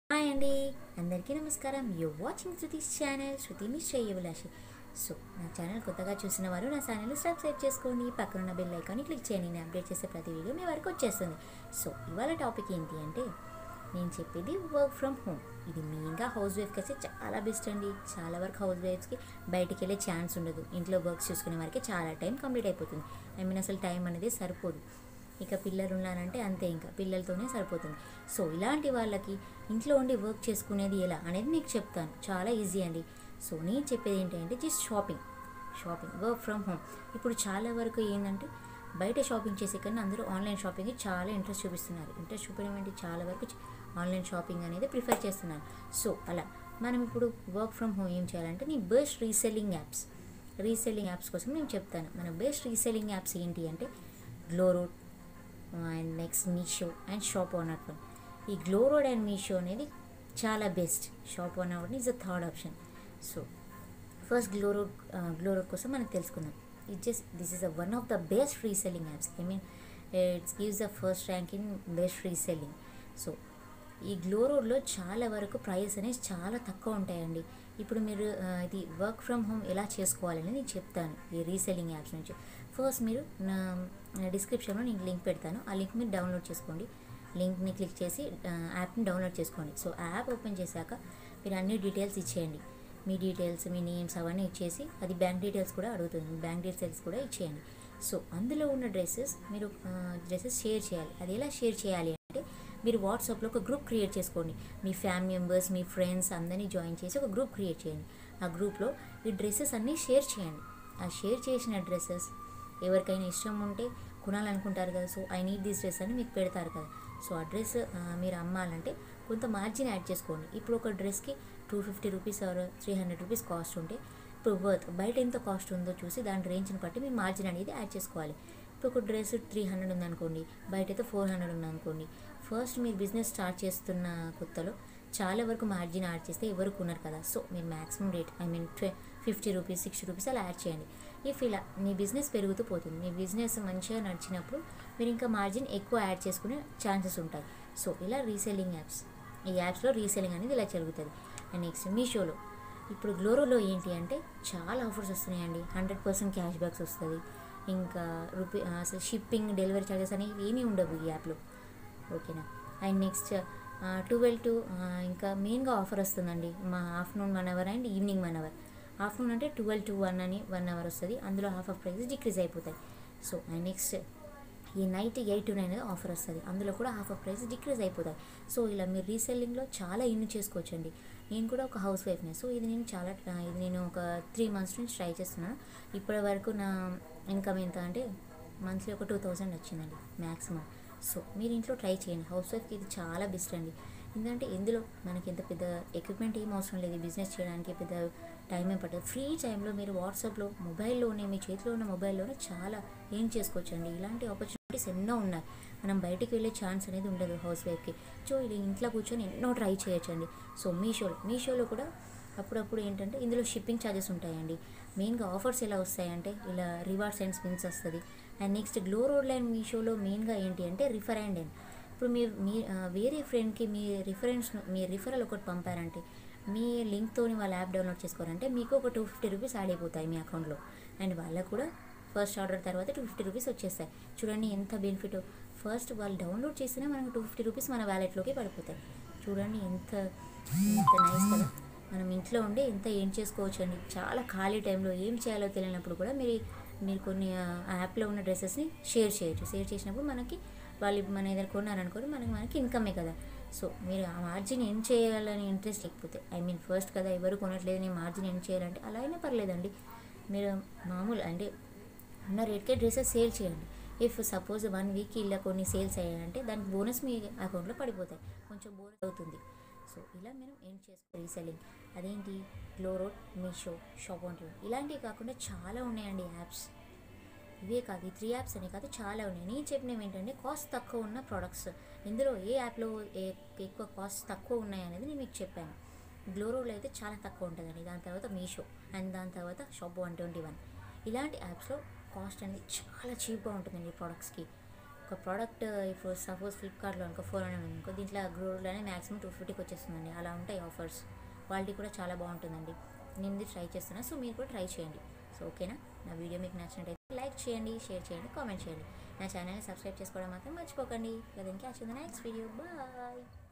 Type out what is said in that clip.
Hi అండి, అందరికీ నమస్కారం. You watching Shruti's channel, Shruti మిస్ చేయవిలాషి. సో నా ఛానల్ కొత్తగా చూసిన వారు నా ఛానల్ని సబ్స్క్రైబ్ చేసుకోండి, పక్కన బెల్ ఐకాన్ని క్లిక్ చేయండి. నేను అప్డేట్ చేసే ప్రతి వీడియో మీ వరకు వచ్చేస్తుంది. సో ఇవాళ టాపిక్ ఏంటి అంటే, నేను చెప్పేది వర్క్ ఫ్రమ్ హోమ్. ఇది మెయిన్గా హౌస్ వైఫ్కి అయితే చాలా బెస్ట్ అండి. చాలా వరకు హౌస్ వైఫ్స్కి బయటికి వెళ్ళే ఛాన్స్ ఉండదు. ఇంట్లో వర్క్స్ చూసుకునే వారికి చాలా టైం కంప్లీట్ అయిపోతుంది. అసలు టైం అనేది సరిపోదు. ఇక పిల్లలు ఉన్నారంటే అంతే, ఇంకా పిల్లలతోనే సరిపోతుంది. సో ఇలాంటి వాళ్ళకి ఇంట్లో ఉండి వర్క్ చేసుకునేది ఎలా అనేది మీకు చెప్తాను. చాలా ఈజీ అండి. సో నేను చెప్పేది ఏంటంటే just shopping work from home. ఇప్పుడు చాలా వరకు ఏంటంటే బయట షాపింగ్ చేసే కన్నా అందరూ ఆన్లైన్ షాపింగ్కి చాలా ఇంట్రెస్ట్ చూపిస్తున్నారు. ఇంట్రెస్ట్ చూపడం ఏంటి, చాలా వరకు ఆన్లైన్ షాపింగ్ అనేది ప్రిఫర్ చేస్తున్నారు. సో అలా మనం ఇప్పుడు వర్క్ ఫ్రమ్ హోమ్ ఏం చేయాలంటే, నీ బెస్ట్ రీసెల్లింగ్ యాప్స్ కోసం నేను చెప్తాను. మన బెస్ట్ రీసెల్లింగ్ యాప్స్ ఏంటి అంటే GlowRoad and next Meesho and shop on at. ఈ గ్లోరోడ్ అండ్ మీషో అనేది చాలా best. Shop on at is the third option. So first GlowRoad కోసం మనం తెలుసుకుందాం. This is one of the best reselling apps. It's gives the first rank in best reselling. So ఈ గ్లోరోడ్లో చాలా వరకు ప్రైస్ అనేది చాలా తక్కువ ఉంటాయండి. ఇప్పుడు మీరు ఇది వర్క్ ఫ్రమ్ హోమ్ ఎలా చేసుకోవాలని నేను చెప్తాను ఈ రీసెల్లింగ్ యాప్స్ నుంచి. ఫస్ట్ మీరు నా డిస్క్రిప్షన్లో నేను లింక్ పెడతాను. ఆ లింక్ మీరు డౌన్లోడ్ చేసుకోండి. లింక్ని క్లిక్ చేసి యాప్ని డౌన్లోడ్ చేసుకోండి. సో యాప్ ఓపెన్ చేశాక మీరు అన్ని డీటెయిల్స్ ఇచ్చేయండి. మీ డీటెయిల్స్, మీ నేమ్స్ అవన్నీ ఇచ్చేసి, అది బ్యాంక్ డీటెయిల్స్ కూడా అడుగుతుంది, బ్యాంక్ డీటెయిల్స్ కూడా ఇచ్చేయండి. సో అందులో ఉన్న డ్రెస్సెస్ షేర్ చేయాలి. అది ఎలా షేర్ చేయాలి అంటే, మీరు వాట్సాప్లో ఒక గ్రూప్ క్రియేట్ చేసుకోండి. మీ ఫ్యామిలీ మెంబర్స్, మీ ఫ్రెండ్స్ అందరినీ జాయిన్ చేసి ఒక గ్రూప్ క్రియేట్ చేయండి. ఆ గ్రూప్లో ఈ డ్రెస్సెస్ అన్నీ షేర్ చేయండి. ఆ షేర్ చేసిన డ్రెస్సెస్ ఎవరికైనా ఇష్టం ఉంటే కొనాలనుకుంటారు కదా, so I need this dress అని మీకు పెడతారు కదా. సో ఆ డ్రెస్ మీరు అమ్మాలంటే కొంత మార్జిన్ యాడ్ చేసుకోండి. ఇప్పుడు ఒక డ్రెస్కి 250 రూపీస్ ఆర్ 300 రూపీస్ కాస్ట్ ఉంటే, ఇప్పుడు బయట ఎంత కాస్ట్ ఉందో చూసి దాని రేంజ్ని బట్టి మీరు మార్జిన్ అనేది యాడ్ చేసుకోవాలి. ఇప్పుడు ఒక డ్రెస్ 300 ఉందనుకోండి, బయట అయితే 400 ఉందనుకోండి. ఫస్ట్ మీరు బిజినెస్ స్టార్ట్ చేస్తున్న కొత్తలో చాలా వరకు మార్జిన్ యాడ్ చేస్తే ఎవరు కొన్నారు కదా. సో మీరు మ్యాక్సిమం రేట్ 50 రూపీస్, 60 రూపీస్ అలా యాడ్ చేయండి. ఇఫ్ ఇలా మీ బిజినెస్ పెరుగుతూ పోతుంది, మీ బిజినెస్ మంచిగా నడిచినప్పుడు మీరు ఇంకా మార్జిన్ ఎక్కువ యాడ్ చేసుకునే ఛాన్సెస్ ఉంటాయి. సో ఇలా ఈ యాప్స్లో రీసెల్లింగ్ అనేది ఇలా జరుగుతుంది. అండ్ నెక్స్ట్ మీషోలో, ఇప్పుడు గ్లోరోలో ఏంటి అంటే చాలా ఆఫర్స్ వస్తున్నాయండి. 100% క్యాష్ బ్యాక్స్ వస్తుంది. ఇంకా అసలు షిప్పింగ్, డెలివరీ ఛార్జెస్ అనేవి ఏమీ ఉండవు ఈ యాప్లో. ఓకేనా. అండ్ నెక్స్ట్ 12 to ఇంకా మెయిన్గా ఆఫర్ వస్తుందండి. మా afternoon 1 hour and evening 1 hour. Afternoon అంటే 12 to 1 అని 1 అవర్ వస్తుంది. అందులో హాఫ్ ఆఫ్ ప్రైస్ డిక్రీజ్ అయిపోతాయి. సో అండ్ నెక్స్ట్ ఈ నైట్ 8 to 9 ఆఫర్ వస్తుంది. అందులో కూడా హాఫ్ ఆఫ్ ప్రైస్ డిక్రీజ్ అయిపోతాయి. సో ఇలా మీరు రీసెల్లింగ్లో చాలా ఇన్ను చేసుకోవచ్చండి. నేను కూడా ఒక హౌస్ వైఫ్ని. సో ఇది నేను ఒక 3 months నుంచి ట్రై చేస్తున్నాను. ఇప్పటి వరకు నా ఇన్కమ్ ఎంత అంటే మంత్లీ ఒక 2000 వచ్చిందండి మ్యాక్సిమం. సో మీరు ఇంట్లో ట్రై చేయండి. హౌస్ వైఫ్కి ఇది చాలా బెస్ట్ అండి. ఎందుకంటే ఇందులో మనకి ఎంత పెద్ద ఎక్విప్మెంట్ ఏం అవసరం లేదు. బిజినెస్ చేయడానికి పెద్ద టైం ఏం పట్టదు. ఫ్రీ టైంలో మీరు వాట్సాప్లో, మొబైల్లోనే, మీ చేతిలో ఉన్న మొబైల్లోనే చాలా ఏం చేసుకోవచ్చండి. ఇలాంటి ఆపర్చునిటీస్ ఎన్నో ఉన్నాయి. మనం బయటికి వెళ్ళే ఛాన్స్ అనేది ఉండదు హౌస్ వైఫ్కి. సో ఇది ఇంట్లో కూర్చొని ఎన్నో ట్రై చేయొచ్చండి. సో మీషోలో కూడా అప్పుడప్పుడు ఏంటంటే ఇందులో షిప్పింగ్ ఛార్జెస్ ఉంటాయండి. మెయిన్గా ఆఫర్స్ ఎలా వస్తాయంటే ఇలా రివార్డ్స్ అండ్ స్పిన్స్ వస్తుంది. అండ్ నెక్స్ట్ గ్లోరోడ్ అండ్ మీషోలో మెయిన్గా ఏంటి అంటే రిఫర్ అండ్ ఎర్న్. ఇప్పుడు వేరే ఫ్రెండ్కి మీ రిఫరల్ ఒకటి పంపారంటే, మీ లింక్తోని వాళ్ళ యాప్ డౌన్లోడ్ చేసుకోవాలంటే మీకు ఒక 250 రూపీస్ యాడ్ అయిపోతాయి మీ అకౌంట్లో. అండ్ వాళ్ళకు కూడా ఫస్ట్ ఆర్డర్ తర్వాత 250 రూపీస్ వచ్చేస్తాయి. చూడండి ఎంత బెనిఫిట్. ఫస్ట్ వాళ్ళు డౌన్లోడ్ చేస్తేనే మనకు 250 రూపీస్ మన వ్యాలెట్లోకి పడిపోతాయి. చూడండి ఎంత నైస్ కదా. మనం ఇంట్లో ఉండి ఎంత ఏం చేసుకోవచ్చు అండి. చాలా ఖాళీ టైంలో ఏం చేయాలో తెలియనప్పుడు కూడా మీరు కొన్ని యాప్లో ఉన్న డ్రెస్సెస్ని షేర్ చేయొచ్చు. షేర్ చేసినప్పుడు మనకి వాళ్ళు మన ఏదైనా కొన్నారనుకోండి, మనకి ఇన్కమే కదా. సో మీరు ఆ మార్జిన్ ఏం చేయాలని ఇంట్రెస్ట్ లేకపోతే, ఫస్ట్ కదా ఎవరు కొనట్లేదు, నేను మార్జిన్ ఏం చేయాలంటే అలా అయినా పర్లేదండి. మీరు మామూలు అంటే ఉన్న రేట్కే డ్రెస్సెస్ సేల్ చేయండి. ఇఫ్ సపోజ్ 1 వీక్ ఇలా కొన్ని సేల్స్ అయ్యాయంటే దానికి బోనస్ మీ అకౌంట్లో పడిపోతాయి, కొంచెం బోనస్ అవుతుంది. సో ఇలా మనం ఏం చేసుకోవాలి రీసెల్లింగ్. అదేంటి GlowRoad, Meesho, shop on at. ఇలాంటివి కాకుండా చాలా ఉన్నాయండి యాప్స్. ఇవే కాదు, ఈ 3 యాప్స్ అనే కాదు, చాలా ఉన్నాయి. నేను చెప్పినవి ఏంటంటే కాస్ట్ తక్కువ ఉన్న ప్రోడక్ట్స్. ఇందులో ఏ యాప్లో ఎక్కువ కాస్ట్ తక్కువ ఉన్నాయి అనేది నేను మీకు చెప్పాను. గ్లోరోలో అయితే చాలా తక్కువ ఉంటుందండి. దాని తర్వాత మీషో అండ్ దాని తర్వాత షాప్ 121. ఇలాంటి యాప్స్లో కాస్ట్ అనేది చాలా చీప్గా ఉంటుందండి ప్రోడక్ట్స్కి. ఒక ప్రోడక్ట్ ఇప్పుడు సపోజ్ ఫ్లిప్కార్ట్లో అనుకో 400 అనుకో, దీంట్లో గ్రోలోనే మ్యాక్సిమం 250కి వచ్చేస్తుందండి. అలా ఉంటాయి ఆఫర్స్. క్వాలిటీ కూడా చాలా బాగుంటుందండి. నేను ఇది ట్రై చేస్తున్నా, సో మీరు కూడా ట్రై చేయండి. సో ఓకేనా, నా వీడియో మీకు నచ్చినట్టయితే లైక్ చేయండి, షేర్ చేయండి, కామెంట్ చేయండి. నా ఛానల్ని సబ్స్క్రైబ్ చేసుకోవడం మాత్రం మర్చిపోకండి. ఇంకా catch in the next video. Bye.